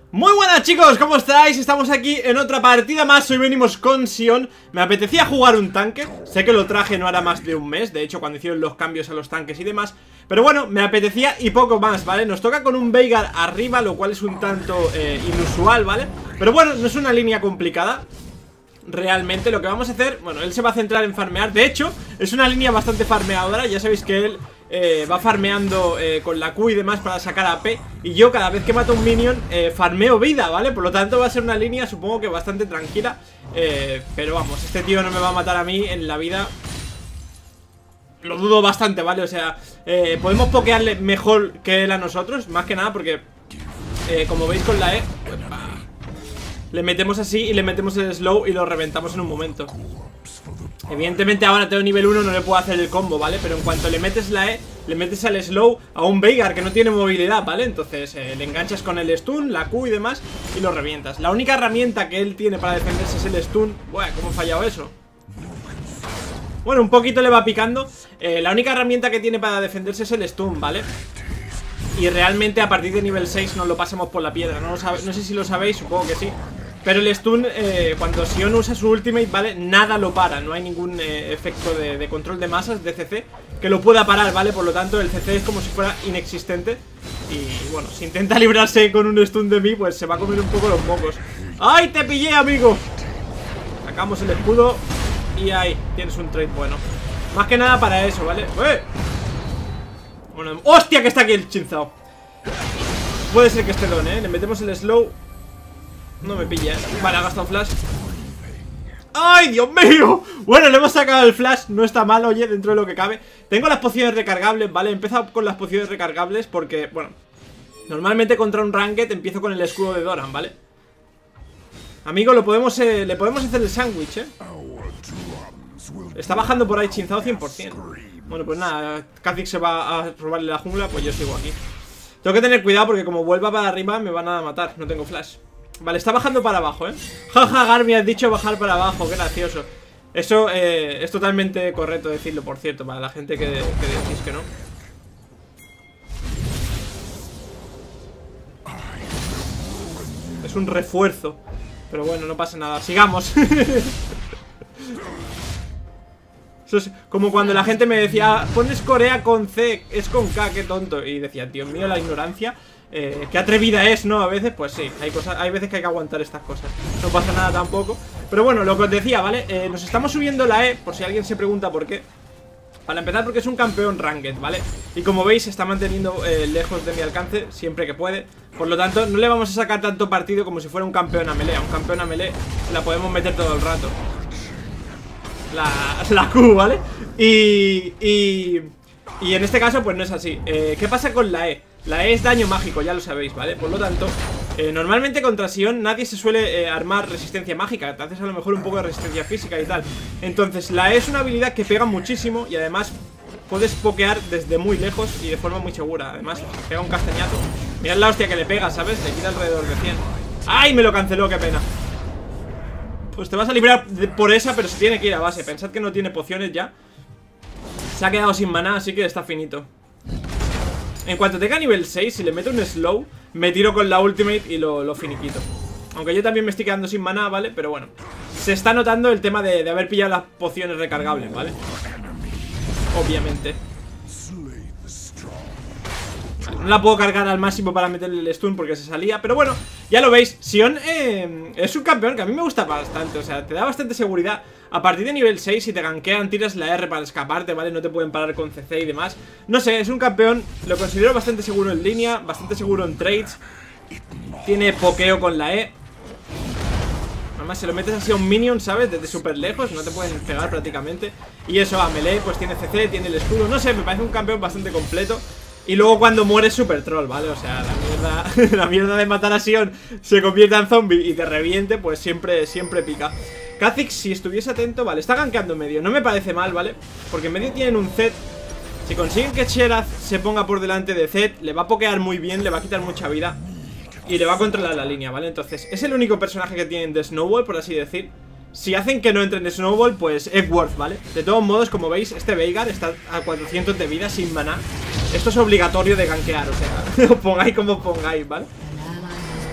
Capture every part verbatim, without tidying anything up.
Muy buenas chicos, ¿cómo estáis? Estamos aquí en otra partida más. Hoy venimos con Sion. Me apetecía jugar un tanque. Sé que lo traje no hará más de un mes. De hecho, cuando hicieron los cambios a los tanques y demás. Pero bueno, me apetecía y poco más, ¿vale? Nos toca con un Veigar arriba, lo cual es un tanto eh, inusual, ¿vale? Pero bueno, no es una línea complicada. Realmente lo que vamos a hacer, bueno, él se va a centrar en farmear. De hecho, es una línea bastante farmeadora. Ya sabéis que él eh, va farmeando eh, con la Q y demás para sacar A P. Y yo cada vez que mato un minion eh, farmeo vida, ¿vale? Por lo tanto va a ser una línea supongo que bastante tranquila, eh, pero vamos, este tío no me va a matar a mí en la vida. Lo dudo bastante, ¿vale? O sea, eh, podemos pokearle mejor que él a nosotros. Más que nada porque eh, como veis con la E le metemos así y le metemos el slow y lo reventamos en un momento. Evidentemente ahora tengo nivel uno, no le puedo hacer el combo, ¿vale? Pero en cuanto le metes la E, le metes al slow a un Veigar que no tiene movilidad, ¿vale? Entonces eh, le enganchas con el stun, la Q y demás y lo revientas. La única herramienta que él tiene para defenderse es el stun. Buah, ¿cómo he fallado eso? Bueno, un poquito le va picando. eh, La única herramienta que tiene para defenderse es el stun, ¿vale? Y realmente a partir de nivel seis nos lo pasamos por la piedra. No, lo sabe, no sé si lo sabéis, supongo que sí. Pero el stun, eh, cuando Sion usa su ultimate, ¿vale? Nada lo para, no hay ningún eh, efecto de, de control de masas, de C C, que lo pueda parar, ¿vale? Por lo tanto, el C C es como si fuera inexistente. Y bueno, si intenta librarse con un stun de mí, pues se va a comer un poco los mocos. ¡Ay, te pillé, amigo! Sacamos el escudo y ahí, tienes un trade bueno. Más que nada para eso, ¿vale? ¡Eh! Bueno, ¡hostia, que está aquí el Chinzao! Puede ser que esté don, ¿eh? Le metemos el slow. No me pilla, ¿eh? Vale, ha gastado flash. ¡Ay, Dios mío! Bueno, le hemos sacado el flash. No está mal, oye, dentro de lo que cabe. Tengo las pociones recargables, ¿vale? He empezado con las pociones recargables porque, bueno, normalmente contra un ranked empiezo con el escudo de Doran, ¿vale? Amigo, lo podemos, eh, le podemos hacer el sándwich, ¿eh? Está bajando por ahí Chinzao cien por cien. Bueno, pues nada, Kha'Zix se va a robarle la jungla, pues yo sigo aquí. Tengo que tener cuidado porque como vuelva para arriba me van a matar, no tengo flash. Vale, está bajando para abajo, ¿eh? Jaja, Garmi, has dicho bajar para abajo, qué gracioso. Eso eh, es totalmente correcto decirlo, por cierto, para la gente que, que decís que no. Es un refuerzo. Pero bueno, no pasa nada, sigamos. Eso es como cuando la gente me decía, pones Corea con C, es con K, qué tonto. Y decía, Dios mío, la ignorancia. Eh, qué atrevida es, ¿no? A veces, pues sí, hay cosas, hay veces que hay que aguantar estas cosas. No pasa nada tampoco. Pero bueno, lo que os decía, ¿vale? Eh, nos estamos subiendo la E, por si alguien se pregunta por qué. Para empezar porque es un campeón ranked, ¿vale? Y como veis se está manteniendo eh, lejos de mi alcance siempre que puede. Por lo tanto, no le vamos a sacar tanto partido como si fuera un campeón a melee. A un campeón a melee la podemos meter todo el rato. La, la Q, ¿vale? Y, y, y en este caso pues no es así. eh, ¿Qué pasa con la E? La E es daño mágico, ya lo sabéis, ¿vale? Por lo tanto, eh, normalmente contra Sion nadie se suele eh, armar resistencia mágica. Te haces a lo mejor un poco de resistencia física y tal. Entonces la E es una habilidad que pega muchísimo y además puedes pokear desde muy lejos y de forma muy segura. Además, pega un castañazo. Mirad la hostia que le pega, ¿sabes? Le quita alrededor de cien. ¡Ay! Me lo canceló, qué pena. Pues te vas a librar de, por esa, pero se tiene que ir a base. Pensad que no tiene pociones ya. Se ha quedado sin maná, así que está finito. En cuanto tenga nivel seis, si le meto un slow, me tiro con la ultimate y lo, lo finiquito. Aunque yo también me estoy quedando sin maná, ¿vale? Pero bueno, se está notando el tema de, de haber pillado las pociones recargables, ¿vale? Obviamente. No la puedo cargar al máximo para meterle el stun porque se salía. Pero bueno, ya lo veis, Sion eh, es un campeón que a mí me gusta bastante. O sea, te da bastante seguridad. A partir de nivel seis, si te gankean, tiras la R para escaparte, ¿vale? No te pueden parar con C C y demás. No sé, es un campeón, lo considero bastante seguro en línea, bastante seguro en trades. Tiene pokeo con la E. Además, se lo metes así a un minion, ¿sabes? Desde súper lejos, no te pueden pegar prácticamente. Y eso, a melee, pues tiene C C, tiene el escudo. No sé, me parece un campeón bastante completo. Y luego cuando muere es super troll, ¿vale? O sea, la mierda, la mierda de matar a Sion se convierta en zombie y te reviente, pues siempre, siempre pica. Kha'Zix, si estuviese atento, vale, está gankeando en medio. No me parece mal, ¿vale? Porque en medio tienen un Zed. Si consiguen que Xerath se ponga por delante de Zed, le va a pokear muy bien, le va a quitar mucha vida y le va a controlar la línea, ¿vale? Entonces, es el único personaje que tienen de Snowball, por así decir. Si hacen que no entren en Snowball, pues es worth, ¿vale? De todos modos, como veis, este Veigar está a cuatrocientos de vida sin maná. Esto es obligatorio de gankear, o sea, os pongáis como pongáis, ¿vale?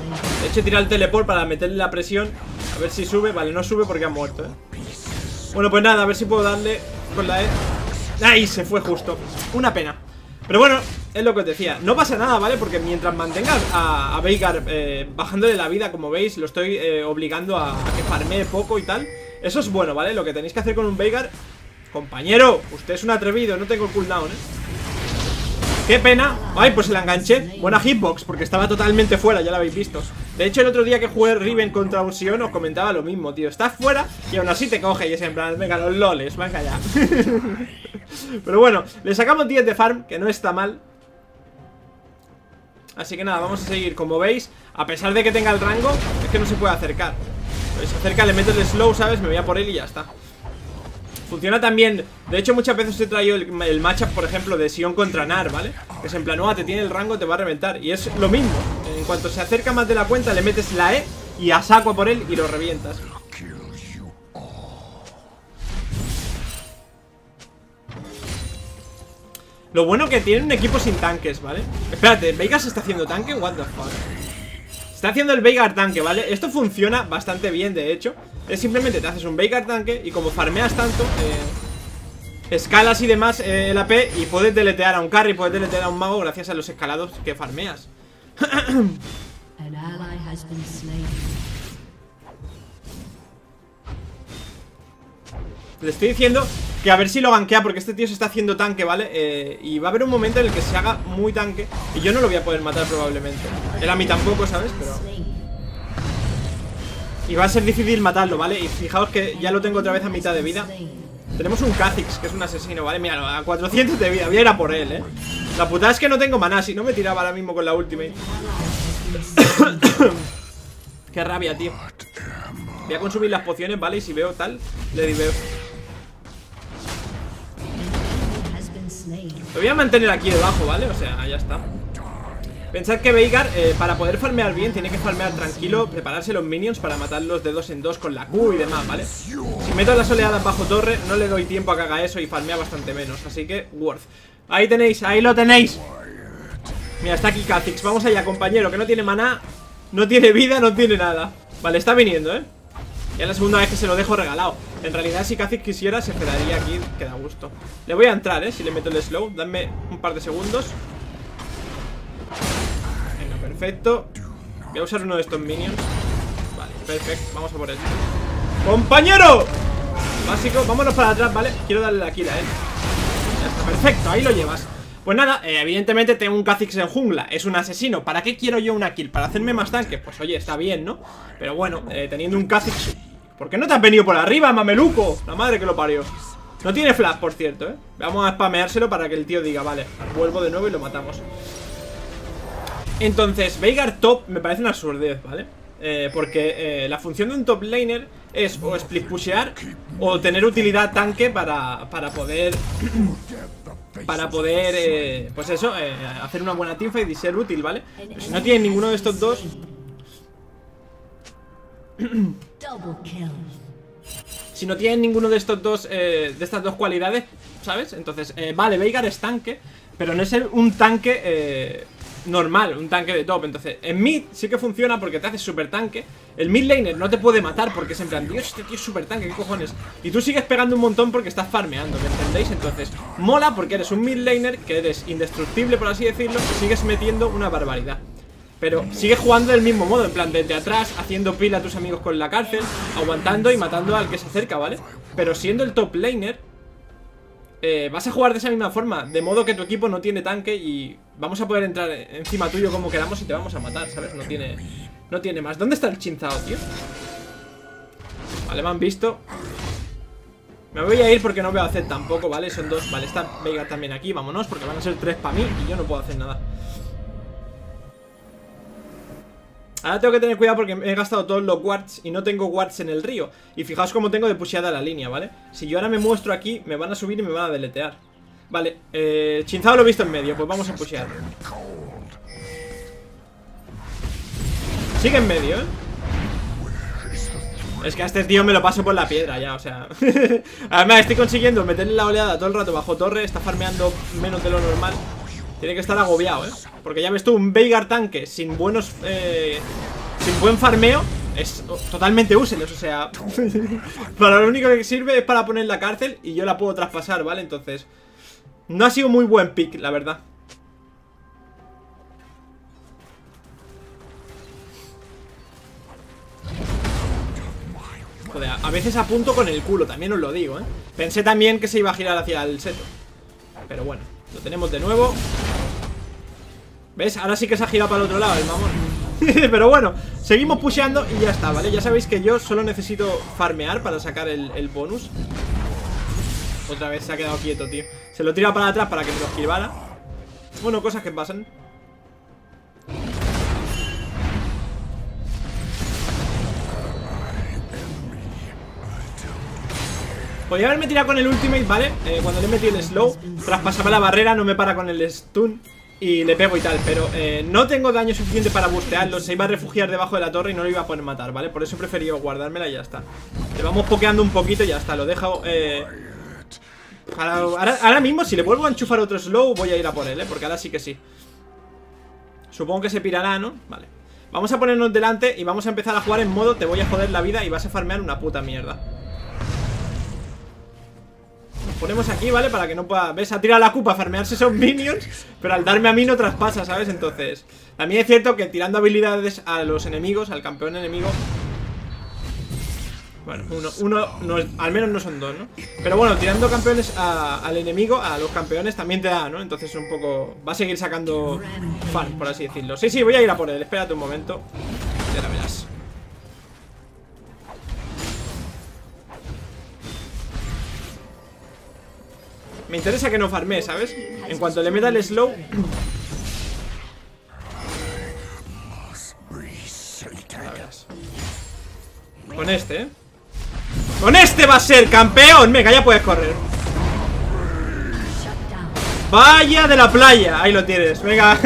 De hecho he tirado el teleport para meterle la presión. A ver si sube, vale, no sube porque ha muerto, ¿eh? Bueno, pues nada, a ver si puedo darle con la E. ¡Ay! Se fue justo, una pena. Pero bueno, es lo que os decía, no pasa nada, ¿vale? Porque mientras mantenga a, a Veigar eh, bajando de la vida, como veis, lo estoy eh, obligando a, a que farmee poco y tal. Eso es bueno, ¿vale? Lo que tenéis que hacer con un Veigar. Compañero, usted es un atrevido, no tengo cooldown, ¿eh? ¡Qué pena! Ay, pues se la enganché. Buena hitbox, porque estaba totalmente fuera, ya lo habéis visto. De hecho, el otro día que jugué Riven contra un Sion os comentaba lo mismo, tío. Estás fuera y aún así te coge y es en plan, venga, los loles, venga ya. Pero bueno, le sacamos diez de farm, que no está mal. Así que nada, vamos a seguir. Como veis, a pesar de que tenga el rango, es que no se puede acercar. Pues se acerca, le meto el slow, ¿sabes? Me voy a por él y ya está. Funciona también, de hecho muchas veces he traído el, el matchup, por ejemplo, de Sion contra Gnar, ¿vale? Que es en plan, oh, te tiene el rango, te va a reventar. Y es lo mismo, en cuanto se acerca más de la cuenta, le metes la E y a saco a por él y lo revientas. Lo bueno que tiene un equipo sin tanques, ¿vale? Espérate, ¿Veigar se está haciendo tanque? What the fuck. Está haciendo el Veigar tanque, ¿vale? Esto funciona bastante bien, de hecho. Es simplemente te haces un Veigar tanque y como farmeas tanto, eh, escalas y demás eh, el A P y puedes deletear a un carry, puedes deletear a un mago gracias a los escalados que farmeas. Le estoy diciendo que a ver si lo gankea, porque este tío se está haciendo tanque, ¿vale? Eh, y va a haber un momento en el que se haga muy tanque y yo no lo voy a poder matar probablemente. Él a mí tampoco, ¿sabes? Pero... y va a ser difícil matarlo, ¿vale? Y fijaos que ya lo tengo otra vez a mitad de vida. Tenemos un Kha'Zix, que es un asesino, ¿vale? Mira, a cuatrocientos de vida, voy a ir a por él, ¿eh? La putada es que no tengo maná, si no me tiraba ahora mismo con la ultimate. Qué rabia, tío. Voy a consumir las pociones, ¿vale? Y si veo tal, le diveo. Lo voy a mantener aquí debajo, ¿vale? O sea, ya está. Pensad que Veigar, eh, para poder farmear bien, tiene que farmear tranquilo, prepararse los minions para matarlos de dos en dos con la Q y demás, ¿vale? Si meto las oleadas bajo torre, no le doy tiempo a que haga eso y farmea bastante menos. Así que, worth. Ahí tenéis, ahí lo tenéis. Mira, está aquí Kha'Zix. Vamos allá, compañero, que no tiene maná, no tiene vida, no tiene nada. Vale, está viniendo, ¿eh? Ya es la segunda vez que se lo dejo regalado. En realidad, si Kha'Zix quisiera, se quedaría aquí, que da gusto. Le voy a entrar, ¿eh? Si le meto el slow. Dame un par de segundos. Venga, perfecto. Voy a usar uno de estos minions. Vale, perfecto. Vamos a por él. ¡Compañero! Básico, vámonos para atrás, ¿vale? Quiero darle la kill a él. Ya está, perfecto, ahí lo llevas. Pues nada, eh, evidentemente tengo un Kha'Zix en jungla. Es un asesino, ¿para qué quiero yo una kill? ¿Para hacerme más tanque? Pues oye, está bien, ¿no? Pero bueno, eh, teniendo un Kha'Zix... ¿por qué no te has venido por arriba, mameluco? La madre que lo parió. No tiene flash, por cierto, ¿eh? Vamos a spameárselo para que el tío diga, vale, vuelvo de nuevo y lo matamos. Entonces, Veigar top me parece una absurdez, ¿vale? Eh, porque eh, la función de un top laner es o split pushear o tener utilidad tanque para, para poder... para poder, eh, pues eso, eh, hacer una buena teamfight y ser útil, ¿vale? Pero si no tienen ninguno de estos dos... si no tienen ninguno de estos dos, eh, de estas dos cualidades, ¿sabes? Entonces, eh, vale, Veigar es tanque, pero no es un tanque eh, normal, un tanque de top. Entonces, en mid sí que funciona porque te haces super tanque. El mid laner no te puede matar porque es en plan, Dios, este tío es super tanque, ¿qué cojones? Y tú sigues pegando un montón porque estás farmeando, ¿me entendéis? Entonces, mola porque eres un mid laner que eres indestructible, por así decirlo, y sigues metiendo una barbaridad. Pero sigues jugando del mismo modo, en plan, desde atrás, haciendo pila a tus amigos con la cárcel, aguantando y matando al que se acerca, ¿vale? Pero siendo el top laner, eh, vas a jugar de esa misma forma, de modo que tu equipo no tiene tanque y vamos a poder entrar encima tuyo como queramos y te vamos a matar, ¿sabes? No tiene, no tiene más. ¿Dónde está el Chinzao, tío? Vale, me han visto. Me voy a ir porque no veo a hacer tampoco, ¿vale? Son dos, vale, está Veigar también aquí, vámonos, porque van a ser tres para mí y yo no puedo hacer nada. Ahora tengo que tener cuidado porque he gastado todos los wards y no tengo wards en el río. Y fijaos cómo tengo de pusheada la línea, ¿vale? Si yo ahora me muestro aquí, me van a subir y me van a deletear. Vale, eh, Chinzao lo he visto en medio, pues vamos a pushear. Sigue en medio, ¿eh? Es que a este tío me lo paso por la piedra ya, o sea... Además estoy consiguiendo meterle la oleada todo el rato bajo torre. Está farmeando menos de lo normal. Tiene que estar agobiado, ¿eh? Porque ya ves tú, un Veigar tanque sin buenos... Eh, sin buen farmeo es totalmente useless, o sea... para lo único que sirve es para poner la cárcel y yo la puedo traspasar, ¿vale? Entonces... no ha sido muy buen pick, la verdad. Joder, a veces apunto con el culo, también os lo digo, ¿eh? Pensé también que se iba a girar hacia el seto, pero bueno, lo tenemos de nuevo. ¿Ves? Ahora sí que se ha girado para el otro lado el mamón. Pero bueno, seguimos pusheando y ya está, ¿vale? Ya sabéis que yo solo necesito farmear para sacar el, el bonus. Otra vez se ha quedado quieto, tío. Se lo tira para atrás para que me lo esquivara. Bueno, cosas que pasan. Podría haberme tirado con el ultimate, ¿vale? Eh, cuando le metí el slow, traspasaba la barrera, no me para con el stun y le pego y tal, pero eh, no tengo daño suficiente para bustearlo. Se iba a refugiar debajo de la torre y no lo iba a poder matar, ¿vale? Por eso he preferido guardármela y ya está. Le vamos pokeando un poquito y ya está, lo dejo eh, para, ahora, ahora mismo si le vuelvo a enchufar otro slow voy a ir a por él, ¿eh? Porque ahora sí que sí. Supongo que se pirará, ¿no? Vale. Vamos a ponernos delante y vamos a empezar a jugar en modo te voy a joder la vida y vas a farmear una puta mierda. Nos ponemos aquí, ¿vale? Para que no pueda... ¿Ves? Ha tirado la Q para farmearse esos minions, pero al darme a mí no traspasa, ¿sabes? Entonces, también es cierto que tirando habilidades a los enemigos, al campeón enemigo... Bueno, uno, uno no es, al menos no son dos, ¿no? Pero bueno, tirando campeones a, al enemigo, a los campeones también te da, ¿no? Entonces un poco... va a seguir sacando fan, por así decirlo. Sí, sí, voy a ir a por él, espérate un momento. Ya la verás. Me interesa que no farmee, ¿sabes? En cuanto le meta el slow... La verás. Con este, ¿eh? ¡Con este va a ser campeón! Venga, ya puedes correr. Vaya de la playa. Ahí lo tienes, venga.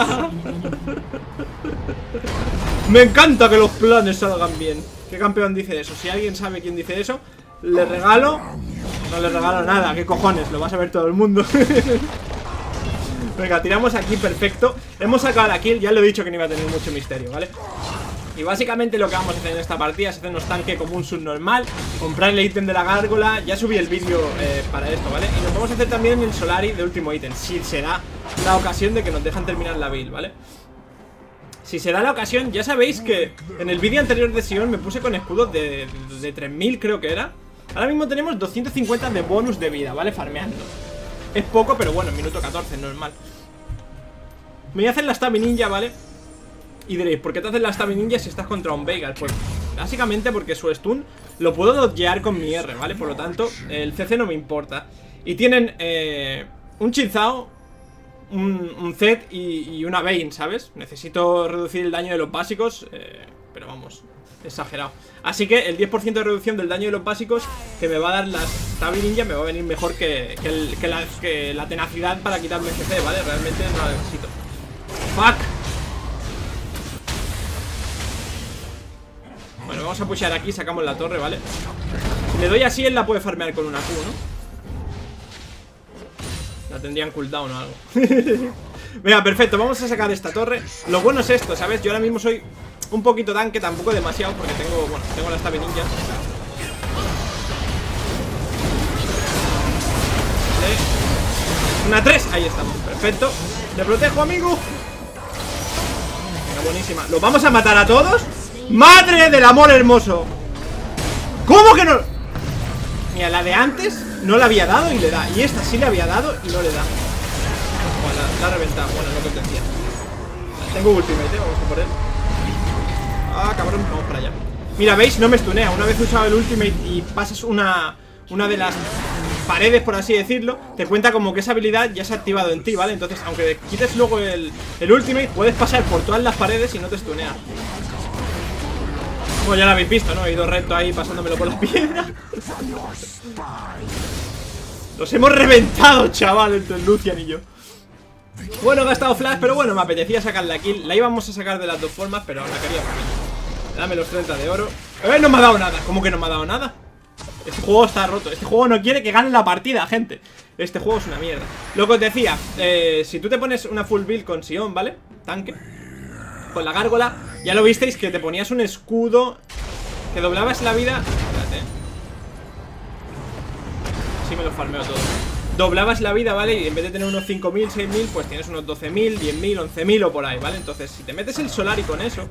Me encanta que los planes salgan bien. ¿Qué campeón dice eso? Si alguien sabe quién dice eso, le regalo... No le regalo nada, ¿qué cojones? Lo va a saber todo el mundo. Venga, tiramos aquí, perfecto. Hemos sacado la kill, ya lo he dicho que no iba a tener mucho misterio, ¿vale? Y básicamente lo que vamos a hacer en esta partida es hacernos tanque como un subnormal, comprar el ítem de la gárgola. Ya subí el vídeo eh, para esto, ¿vale? Y nos vamos a hacer también el Solari de último ítem, si será la ocasión de que nos dejan terminar la build, ¿vale? Si será la ocasión, ya sabéis que en el vídeo anterior de Sion me puse con escudos de, de, de tres mil, creo que era. Ahora mismo tenemos doscientos cincuenta de bonus de vida, ¿vale? Farmeando. Es poco, pero bueno, en minuto catorce, normal. Me voy a hacer la Stab Ninja, ¿vale? Y diréis, ¿por qué te haces la Stab Ninja si estás contra un Veigar? Pues básicamente porque su stun lo puedo dodgear con mi R, ¿vale? Por lo tanto, el C C no me importa. Y tienen eh, un Chinzao, un, un Zed y, y una Vayne, ¿sabes? Necesito reducir el daño de los básicos, eh, pero vamos... exagerado. Así que el diez por ciento de reducción del daño de los básicos que me va a dar la Stab Ninja me va a venir mejor que, que, el, que, la, que la tenacidad para quitarme C C, ¿vale? Realmente no la necesito. ¡Fuck! Bueno, vamos a pushear aquí, sacamos la torre, ¿vale? Si le doy así, él la puede farmear con una Q, ¿no? La tendrían cooldown o algo. Venga, perfecto, vamos a sacar esta torre. Lo bueno es esto, ¿sabes? Yo ahora mismo soy... un poquito tanque, tampoco demasiado, porque tengo, bueno, tengo la Stab Ninja. ¿Eh? Una tres, ahí estamos, perfecto. Te protejo, amigo. Venga, buenísima. ¿Los vamos a matar a todos? ¡Madre del amor hermoso! ¿Cómo que no? Mira, la de antes no la había dado y le da. Y esta sí le había dado y no le da. Bueno, la, la ha reventado, bueno, lo que te decía. Tengo ultimate, ¿eh? Vamos a por él. Ah, cabrón, vamos para allá. Mira, ¿veis? No me stunea. Una vez usado el ultimate y pasas una Una de las paredes, por así decirlo, te cuenta como que esa habilidad ya se ha activado en ti, ¿vale? Entonces, aunque quites luego el, el ultimate, puedes pasar por todas las paredes y no te stunea. Bueno, ya lo habéis visto, ¿no? He ido recto ahí pasándomelo por las piedras. Los hemos reventado, chaval, entre Lucian y yo. Bueno, he gastado flash, pero bueno, me apetecía sacar la kill. La íbamos a sacar de las dos formas, pero la quería. Dame los treinta de oro. Eh, no me ha dado nada. ¿Cómo que no me ha dado nada? Este juego está roto. Este juego no quiere que gane la partida, gente. Este juego es una mierda. Lo que os decía, eh, si tú te pones una full build con Sion, ¿vale? Tanque. Con la gárgola, ya lo visteis que te ponías un escudo que doblabas la vida. Espérate. Sí me lo farmeo todo. Doblabas la vida, ¿vale? Y en vez de tener unos cinco mil, seis mil, pues tienes unos doce mil, diez mil, once mil o por ahí, ¿vale? Entonces, si te metes el Solari con eso,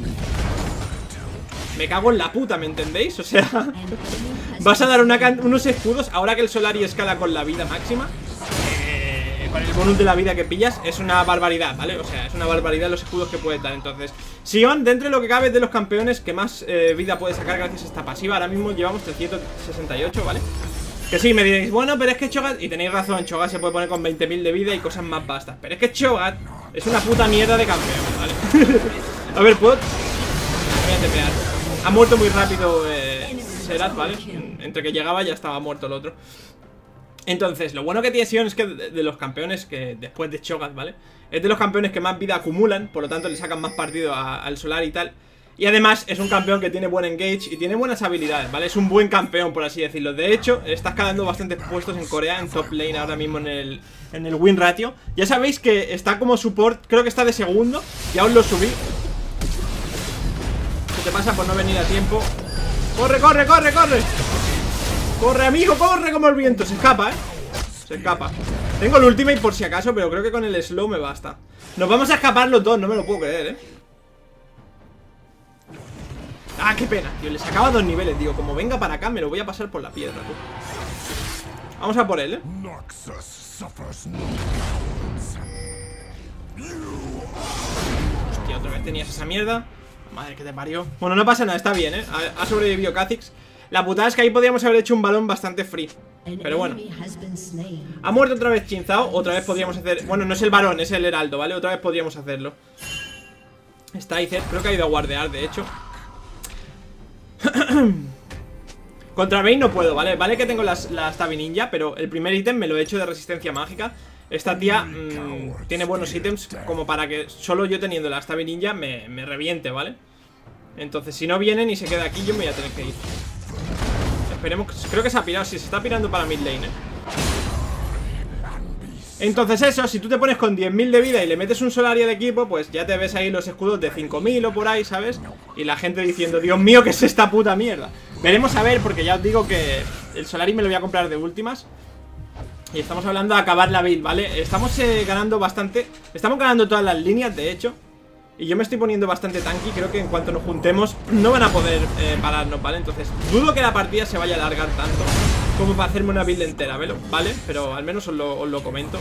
me cago en la puta, ¿me entendéis? O sea, vas a dar una unos escudos. Ahora que el Solari escala con la vida máxima, eh, con el bonus de la vida que pillas, es una barbaridad, ¿vale? O sea, es una barbaridad los escudos que puedes dar. Entonces, Sion, dentro de lo que cabe, es de los campeones que más eh, vida puede sacar gracias a esta pasiva. Ahora mismo llevamos trescientos sesenta y ocho, ¿vale? Que sí, me diréis, bueno, pero es que Cho'Gath, y tenéis razón, Cho'Gath se puede poner con veinte mil de vida y cosas más vastas. Pero es que Cho'Gath es una puta mierda de campeón, ¿vale? A ver, puedo... Me voy a tepear. Ha muerto muy rápido eh, Xerath, ¿vale? Entre que llegaba ya estaba muerto el otro. Entonces, lo bueno que tiene Sion es que de, de los campeones que después de Cho'Gath, ¿vale? Es de los campeones que más vida acumulan, por lo tanto le sacan más partido a, al Solari y tal. Y además es un campeón que tiene buen engage y tiene buenas habilidades, ¿vale? Es un buen campeón, por así decirlo. De hecho, está escalando bastantes puestos en Corea, en top lane ahora mismo en el, en el win ratio. Ya sabéis que está como support, creo que está de segundo. Ya os lo subí. ¿Qué te pasa por no venir a tiempo? ¡Corre, corre, corre, corre! ¡Corre, amigo, corre como el viento! Se escapa, ¿eh? Se escapa. Tengo el ultimate por si acaso, pero creo que con el slow me basta. Nos vamos a escapar los dos, no me lo puedo creer, ¿eh? Ah, qué pena, tío, le sacaba dos niveles. Digo, como venga para acá, me lo voy a pasar por la piedra, tú. Vamos a por él, ¿eh? Hostia, otra vez tenías esa mierda. Madre que te parió. Bueno, no pasa nada, está bien, ¿eh? Ha, ha sobrevivido Kha'Zix. La putada es que ahí podríamos haber hecho un balón bastante free. Pero bueno. Ha muerto otra vez Xin Zhao. Otra vez podríamos hacer... Bueno, no es el varón, es el heraldo, ¿vale? Otra vez podríamos hacerlo. Está Izet, creo que ha ido a guardear, de hecho. Contra Vayne no puedo, ¿vale? Vale que tengo las, la Stabi Ninja, pero el primer ítem me lo he hecho de resistencia mágica. Esta tía mmm, tiene buenos ítems como para que solo yo teniendo la Stabi Ninja me, me reviente, ¿vale? Entonces si no vienen y se queda aquí, yo me voy a tener que ir. Esperemos, creo que se ha pirado, sí, se está pirando para mid lane, ¿eh? Entonces eso, si tú te pones con diez mil de vida y le metes un Solari al equipo, pues ya te ves ahí los escudos de cinco mil o por ahí, ¿sabes? Y la gente diciendo, Dios mío, ¿qué es esta puta mierda? Veremos a ver, porque ya os digo que el Solari me lo voy a comprar de últimas. Y estamos hablando de acabar la build, ¿vale? Estamos eh, ganando bastante. Estamos ganando todas las líneas, de hecho. Y yo me estoy poniendo bastante tanky. Creo que en cuanto nos juntemos no van a poder eh, pararnos, ¿vale? Entonces dudo que la partida se vaya a alargar tanto como para hacerme una build entera, ¿vale? Pero al menos os lo, os lo comento.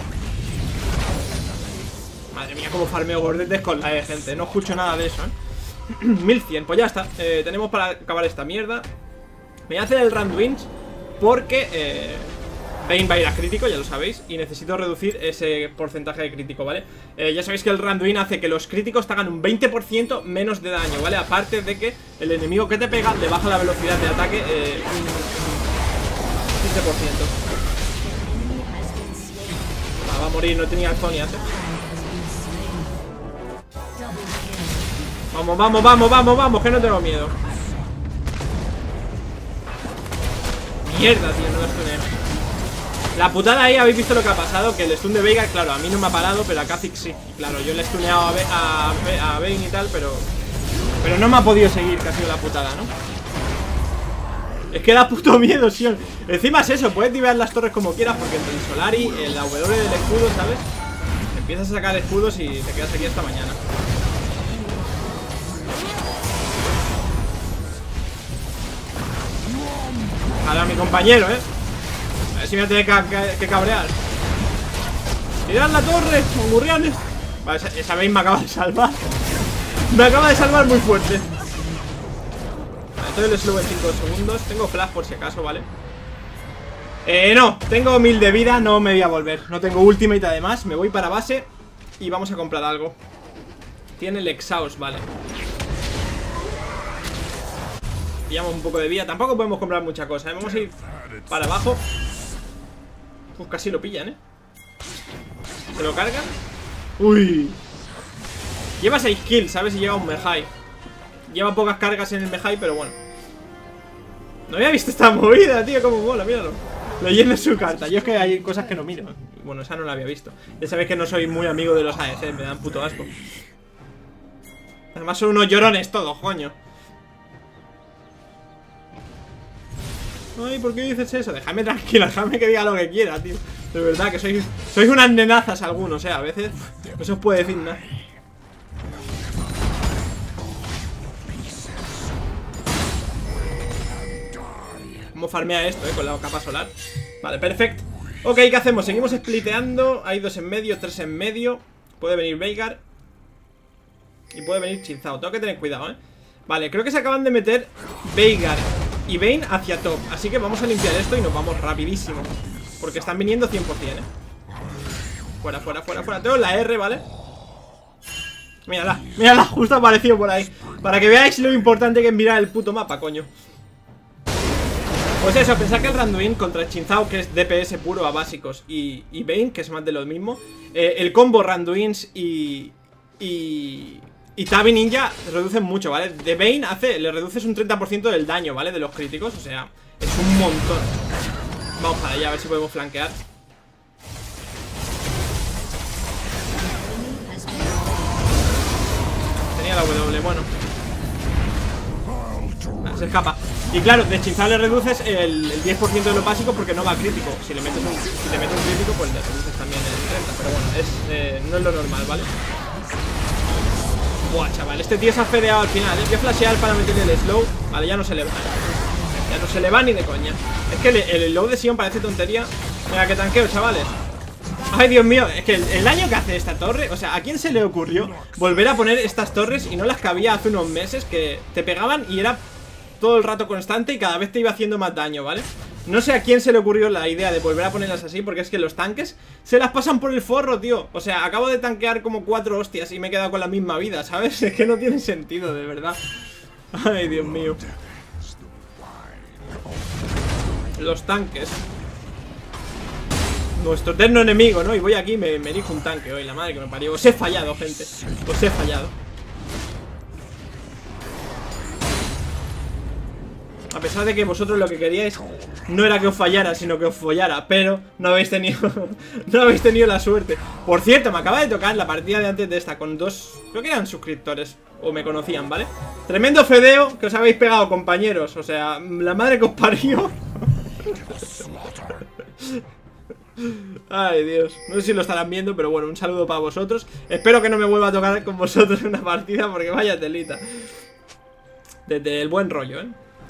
Madre mía, como farmeo gordetes con la E, gente. No escucho nada de eso, ¿eh? mil cien, pues ya está. eh, Tenemos para acabar esta mierda. Me voy a hacer el Randuin's porque eh, Vayne va a ir a crítico, ya lo sabéis. Y necesito reducir ese porcentaje de crítico, ¿vale? Eh, ya sabéis que el Randuin hace que los críticos te hagan un veinte por ciento menos de daño, ¿vale? Aparte de que el enemigo que te pega le baja la velocidad de ataque eh, un quince por ciento. Ah, va a morir, no tenía Zonias, ¿eh? Vamos, vamos, vamos, vamos, vamos, que no tengo miedo. Mierda, tío, no la stuneé. La putada ahí, habéis visto lo que ha pasado. Que el stun de Veigar, claro, a mí no me ha parado, pero a Kha'Zix sí. Y claro, yo le he stuneado a, Be a, Be a Vayne y tal, pero Pero no me ha podido seguir, que ha sido la putada, ¿no? Es que da puto miedo, Sion. Encima es eso, puedes divear las torres como quieras, porque entre el Solari, el A W del escudo, ¿sabes? Empiezas a sacar escudos y te quedas aquí hasta mañana. Ahora mi compañero, ¿eh? A ver si me voy a tener que, que, que cabrear. ¡Tirad la torre! ¡Murrianes! Vale, esa, esa Vayne me acaba de salvar. Me acaba de salvar muy fuerte. Vale, entonces le slow en cinco segundos. Tengo flash por si acaso, ¿vale? Eh, no, tengo mil de vida, no me voy a volver. No tengo ultimate además, me voy para base y vamos a comprar algo. Tiene el exhaust, vale. Pillamos un poco de vida, tampoco podemos comprar mucha cosa, ¿eh? Vamos a ir para abajo. Pues casi lo pillan, ¿eh? ¿Se lo cargan? Uy. Lleva seis kills, ¿sabes? Y lleva un Mejai. Lleva pocas cargas en el Mejai, pero bueno. No había visto esta movida, tío, como mola, míralo. Leyendo su carta. Yo es que hay cosas que no miro. Bueno, esa no la había visto. Ya sabéis que no soy muy amigo de los A D C, me dan puto asco. Además son unos llorones todos, coño. Ay, ¿por qué dices eso? Déjame tranquila, déjame que diga lo que quiera, tío. De verdad, que sois, sois unas nenazas algunos, eh. A veces no se os puede decir nada. ¿Cómo farmea esto, eh? Con la capa solar. Vale, perfecto. Ok, ¿qué hacemos? Seguimos spliteando. Hay dos en medio, tres en medio. Puede venir Veigar. Y puede venir Chinzao. Tengo que tener cuidado, eh. Vale, creo que se acaban de meter Veigar y Vayne hacia top. Así que vamos a limpiar esto y nos vamos rapidísimo. Porque están viniendo cien por cien, eh. Fuera, fuera, fuera, fuera. Tengo la R, ¿vale? Mírala, mírala, justo apareció por ahí. Para que veáis lo importante que es mirar el puto mapa, coño. Pues eso, pensad que el Randuin contra el Chinzao, que es D P S puro a básicos, y, y Vayne, que es más de lo mismo, eh, el combo Randuins y... Y... Y Tabi Ninja reducen mucho, ¿vale? De Vayne hace, le reduces un treinta por ciento del daño, ¿vale? De los críticos, o sea, es un montón. Vamos para allá, a ver si podemos flanquear. Tenía la W, bueno. Ah, se escapa. Y claro, de Chinzao le reduces el, el diez por ciento de los básicos porque no va crítico. Si le metes un, si le metes un crítico, pues le reduces también el treinta. Pero bueno, es, eh, no es lo normal, ¿vale? Buah, chaval, este tío se ha fedeado al final, ¿eh? Voy a flashear para meterle el slow. Vale, ya no se le va. Ya no se le va ni de coña. Es que el, el slow de Sion parece tontería. Mira que tanqueo, chavales. Ay, Dios mío, es que el, el daño que hace esta torre. O sea, ¿a quién se le ocurrió volver a poner estas torres y no las que había hace unos meses? Que te pegaban y era todo el rato constante y cada vez te iba haciendo más daño, ¿vale? No sé a quién se le ocurrió la idea de volver a ponerlas así, porque es que los tanques se las pasan por el forro, tío. O sea, acabo de tanquear como cuatro hostias y me he quedado con la misma vida, ¿sabes? Es que no tiene sentido, de verdad. Ay, Dios mío. Los tanques. Nuestro eterno enemigo, ¿no? Y voy aquí y me, me erijo un tanque hoy, la madre que me parió. Os he fallado, gente. Os he fallado. A pesar de que vosotros lo que queríais no era que os fallara, sino que os follara. Pero no habéis tenido no habéis tenido la suerte. Por cierto, me acaba de tocar la partida de antes de esta con dos, creo que eran suscriptores, o me conocían, ¿vale? Tremendo fedeo que os habéis pegado, compañeros. O sea, la madre que os parió. Ay, Dios, no sé si lo estarán viendo, pero bueno, un saludo para vosotros. Espero que no me vuelva a tocar con vosotros en una partida, porque vaya telita. Desde el buen rollo, ¿eh?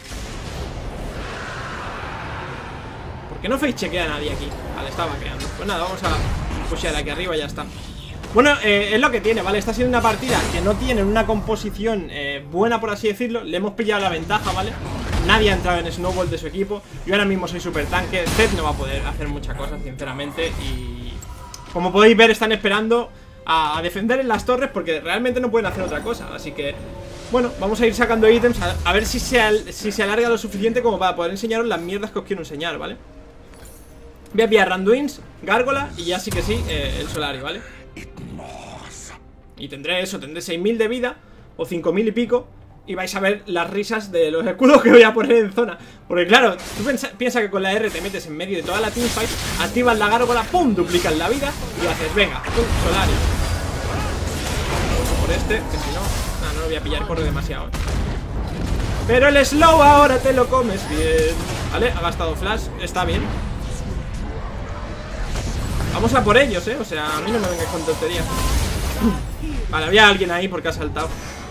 ¿Por qué no face chequea a nadie aquí? Vale, estaba vaqueando. Pues nada, vamos a pushear aquí arriba y ya está. Bueno, eh, es lo que tiene, ¿vale? Está siendo una partida que no tiene una composición eh, buena, por así decirlo. Le hemos pillado la ventaja, ¿vale? Nadie ha entrado en Snowball de su equipo. Yo ahora mismo soy super tanque. Zed no va a poder hacer muchas cosas, sinceramente. Y como podéis ver, están esperando a, a defender en las torres, porque realmente no pueden hacer otra cosa. Así que, bueno, vamos a ir sacando ítems a, a ver si se, al, si se alarga lo suficiente como para poder enseñaros las mierdas que os quiero enseñar, ¿vale? Voy a pillar Randuins, Gárgola y ya sí que sí, eh, el Solari, ¿vale? Y tendré eso, tendré seis mil de vida o cinco mil y pico. Y vais a ver las risas de los escudos que voy a poner en zona. Porque claro, tú piensas piensa que con la R te metes en medio de toda la teamfight, activas la Gárgola, pum, duplicas la vida y haces, venga, pum, Solari. Por este, que si no, nah, no lo voy a pillar, corre demasiado, ¿eh? Pero el slow ahora te lo comes bien. Vale, ha gastado flash, está bien. Vamos a por ellos, eh, o sea, a mí no me vengas con tonterías. Vale, había alguien ahí porque ha saltado.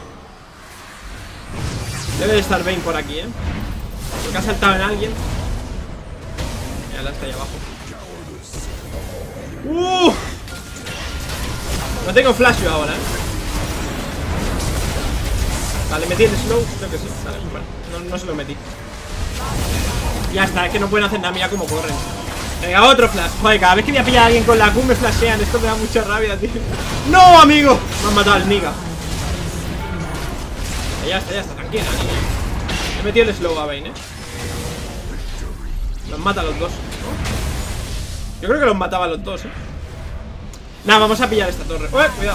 Debe de estar Vayne por aquí, eh, porque ha saltado en alguien. Mira, está ahí abajo. ¡Uh! No tengo flash yo ahora, eh. Vale, metí el slow, creo que sí. Vale, bueno, no, no se lo metí. Ya está, es que no pueden hacer nada, mira cómo corren. Venga, otro flash. Joder, cada vez que voy a pillar a alguien con la Q me flashean. Esto me da mucha rabia, tío. ¡No, amigo! Me han matado al Niga. Ya está, ya está, tranquila, niña. He metido el slow a Vayne, eh. Los mata a los dos, ¿no? Yo creo que los mataba a los dos, eh. Nada, vamos a pillar esta torre. ¡Uy, cuidado!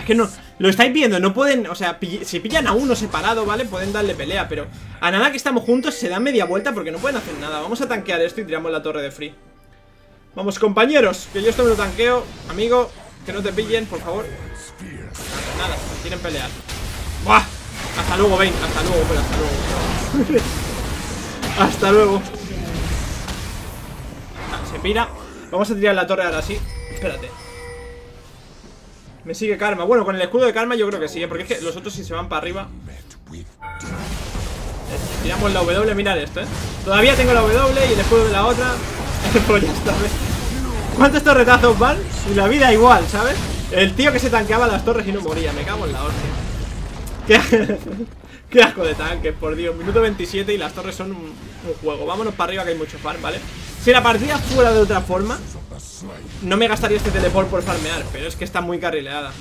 que no, lo estáis viendo, no pueden, o sea, pill si pillan a uno separado, ¿vale? Pueden darle pelea, pero a nada que estamos juntos se dan media vuelta porque no pueden hacer nada. Vamos a tanquear esto y tiramos la torre de free. Vamos, compañeros, que yo esto me lo tanqueo. Amigo, que no te pillen, por favor. Nada, nada, quieren pelear. ¡Buah! Hasta luego, Vayne, hasta luego, pero hasta luego. Hasta luego. Ah, se pira. Vamos a tirar la torre ahora sí. Espérate. Me sigue Karma. Bueno, con el escudo de Karma yo creo que sí, ¿eh? Porque es que los otros si se van para arriba. eh, Tiramos la W, mirad esto, ¿eh? Todavía tengo la W y el escudo de la otra. Pues ya está, ¿ves? ¿Cuántos torretazos van? Y la vida igual, ¿sabes? El tío que se tanqueaba las torres y no moría. Me cago en la hostia. Qué, qué asco de tanques, por Dios. Minuto veintisiete y las torres son un, un juego. Vámonos para arriba que hay mucho farm, ¿vale? Si la partida fuera de otra forma, no me gastaría este teleport por farmear, pero es que está muy carrileada.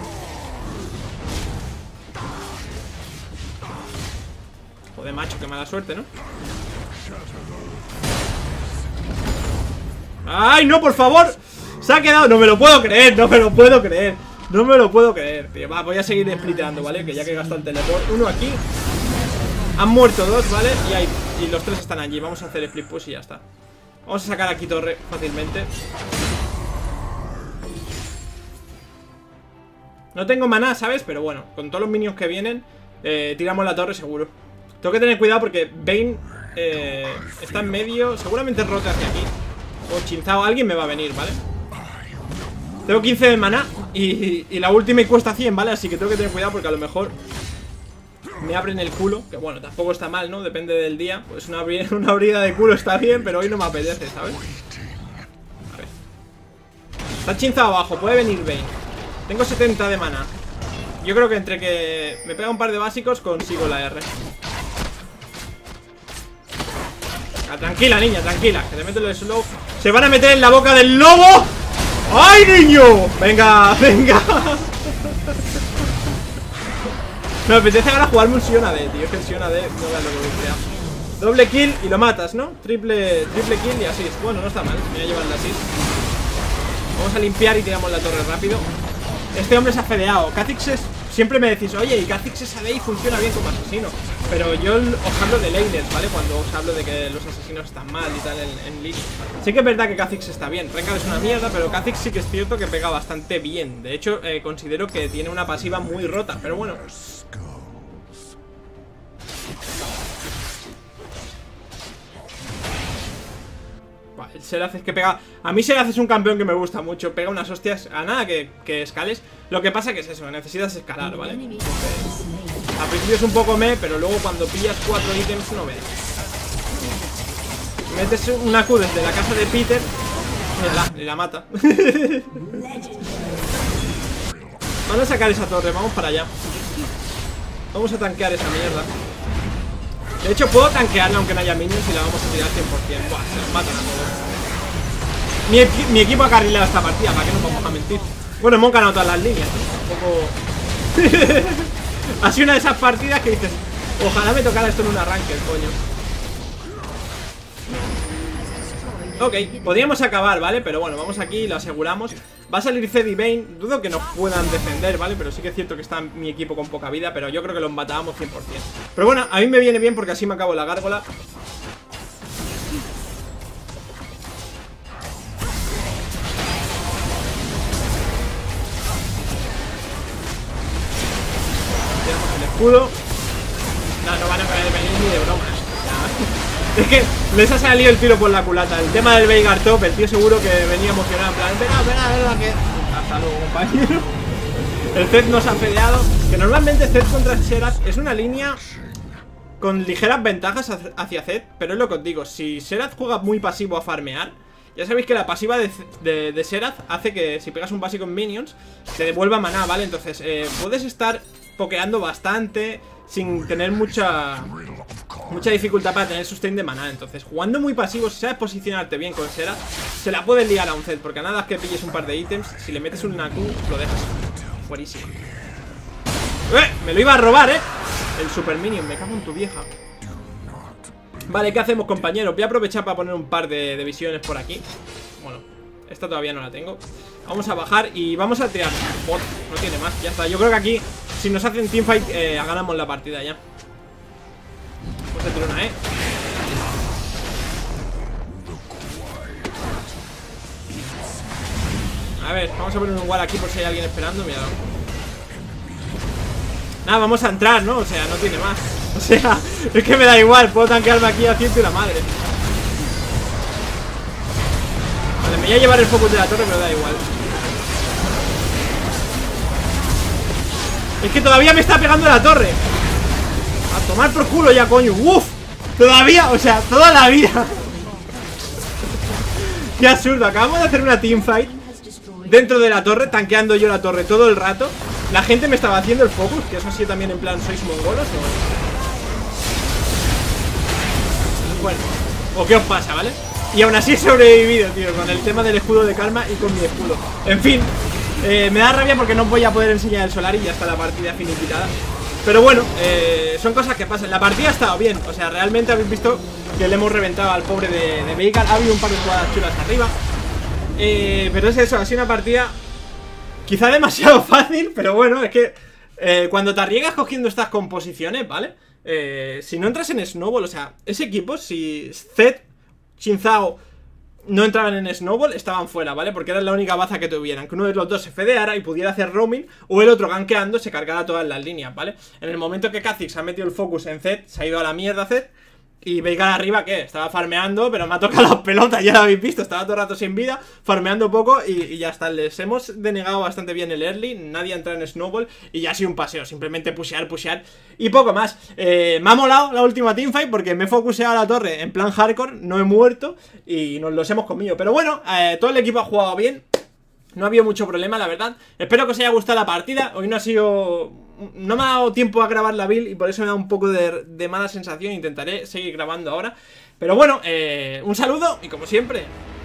Joder, macho, qué mala suerte, ¿no? ¡Ay, no, por favor! Se ha quedado... No me lo puedo creer, no me lo puedo creer. No me lo puedo creer, tío. Va, voy a seguir spliteando, ¿vale? Que ya que he gastado el teleport. Uno aquí. Han muerto dos, ¿vale? Y, hay... y los tres están allí. Vamos a hacer split push y ya está. Vamos a sacar aquí torre fácilmente. No tengo maná, ¿sabes? Pero bueno, con todos los minions que vienen eh, tiramos la torre seguro. Tengo que tener cuidado porque Vayne eh, está en medio. Seguramente rote hacia aquí. O Chinzao, alguien me va a venir, ¿vale? Tengo quince de maná y, y la última cuesta cien, ¿vale? Así que tengo que tener cuidado porque a lo mejor me abren el culo. Que bueno, tampoco está mal, ¿no? Depende del día. Pues una, una abrida de culo está bien, pero hoy no me apetece, ¿sabes? A ver. Está Chinzao abajo, puede venir Vayne. Tengo setenta de maná. Yo creo que entre que me pega un par de básicos consigo la R. Ah, tranquila, niña, tranquila. Que te meto el slow. Se van a meter en la boca del lobo. ¡Ay, niño! Venga, venga. Me apetece ahora jugarme un Sion A D, tío. Es que el Sion A D no veas lo que voy a crear. Doble kill y lo matas, ¿no? Triple, triple kill y assist. Bueno, no está mal. Me voy a llevar el assist. Vamos a limpiar y tiramos la torre rápido. Este hombre se ha fedeado. Kha'Zix es... Siempre me decís, oye, y Kha'Zix es A D y funciona bien como asesino. Pero yo os hablo de laners, ¿vale? Cuando os hablo de que los asesinos están mal y tal en, en League. Sí que es verdad que Kha'Zix está bien. Rengar es una mierda, pero Kha'Zix sí que es cierto que pega bastante bien. De hecho, eh, considero que tiene una pasiva muy rota. Pero bueno. El Xerath es que pega... A mí Xerath es un campeón que me gusta mucho. Pega unas hostias a nada que, que escales. Lo que pasa que es eso, necesitas escalar, ¿vale? Entonces, al principio es un poco me, pero luego cuando pillas cuatro ítems no ves. Metes una Q desde la casa de Peter y la, y la mata. Vamos a sacar esa torre, vamos para allá. Vamos a tanquear esa mierda. De hecho puedo tanquearla aunque no haya minions y la vamos a tirar cien por cien. Buah, se los matan a todos. Mi, equi mi equipo ha carrilado esta partida, ¿para qué nos vamos a mentir? Bueno, hemos ganado todas las líneas, ¿no? Un poco... Ha sido una de esas partidas que dices, ojalá me tocara esto en un arranque, coño. Ok, podríamos acabar, ¿vale? Pero bueno, vamos aquí y lo aseguramos. Va a salir Zed y Vayne. Dudo que nos puedan defender, ¿vale? Pero sí que es cierto que está mi equipo con poca vida. Pero yo creo que lo embatábamos cien por cien. Pero bueno, a mí me viene bien porque así me acabo la gárgola. Tiramos el escudo. No, no van a poder venir ni de broma. Es que les ha salido el tiro por la culata. El tema del Veigar top, el tío seguro que venía emocionado. En plan, venga, venga, venga, que... Hasta luego, compañero. El Zed nos ha fedeado. Que normalmente Zed contra Xerath es una línea con ligeras ventajas hacia Zed. Pero es lo que os digo, si Xerath juega muy pasivo a farmear, ya sabéis que la pasiva de, de, de Xerath hace que si pegas un básico en minions te devuelva maná, ¿vale? Entonces eh, puedes estar pokeando bastante sin tener mucha... mucha dificultad para tener sustain de maná. Entonces, jugando muy pasivo, si sabes posicionarte bien con Xerath, se la puedes liar a un Zed. Porque a nada que pilles un par de ítems, si le metes una Q, lo dejas fuerísimo. ¡Eh! Me lo iba a robar, ¿eh? El super minion, me cago en tu vieja. Vale, ¿qué hacemos, compañeros? Voy a aprovechar para poner un par de, de visiones por aquí. Bueno, Esta todavía no la tengo. Vamos a bajar y vamos a tirar bot. No tiene más, ya está. Yo creo que aquí, si nos hacen teamfight, eh, ganamos la partida ya. Vamos a tirar una, eh. A ver, vamos a poner un wall aquí por si hay alguien esperando. Mira. Nada, vamos a entrar, ¿no? O sea, no tiene más. O sea, es que me da igual. Puedo tanquearme aquí a ciento y la madre. Vale, me voy a llevar el focus de la torre, pero da igual. Es que todavía me está pegando la torre. A tomar por culo ya, coño. Uf, todavía, o sea, toda la vida. Qué absurdo, acabamos de hacer una teamfight dentro de la torre, tanqueando yo la torre todo el rato. La gente me estaba haciendo el focus, que eso así también en plan, ¿sois mongolos o...? Bueno, o qué os pasa, ¿vale? Y aún así he sobrevivido, tío, con el tema del escudo de calma y con mi escudo. En fin, eh, me da rabia porque no voy a poder enseñar el solar y ya está la partida finiquitada. Pero bueno, eh, son cosas que pasan. La partida ha estado bien, o sea, realmente habéis visto que le hemos reventado al pobre de, de Veigar. Ha habido un par de jugadas chulas arriba. Eh, pero es eso, ha sido una partida quizá demasiado fácil, pero bueno, es que eh, cuando te arriesgas cogiendo estas composiciones, ¿vale? Eh, si no entras en Snowball, o sea, ese equipo, si Zed, Xin Zhao no entraban en Snowball, estaban fuera, ¿vale? Porque era la única baza que tuvieran, que uno de los dos se fedeara y pudiera hacer roaming, o el otro gankeando se cargara todas las líneas, ¿vale? En el momento que Kha'Zix ha metido el focus en Zed, se ha ido a la mierda Zed. Y Veigar arriba, ¿qué? Estaba farmeando, pero me ha tocado las pelotas, ya lo habéis visto. Estaba todo el rato sin vida, farmeando poco y, y ya está. Les hemos denegado bastante bien el early. Nadie ha entrado en Snowball y ya ha sido un paseo. Simplemente pushear, pushear y poco más. eh, Me ha molado la última teamfight porque me he focuseado a la torre en plan hardcore. No he muerto y nos los hemos comido. Pero bueno, eh, todo el equipo ha jugado bien. No ha habido mucho problema, la verdad. Espero que os haya gustado la partida. Hoy no ha sido... No me ha dado tiempo a grabar la build y por eso me da un poco de, de mala sensación. Intentaré seguir grabando ahora. Pero bueno, eh, un saludo y como siempre...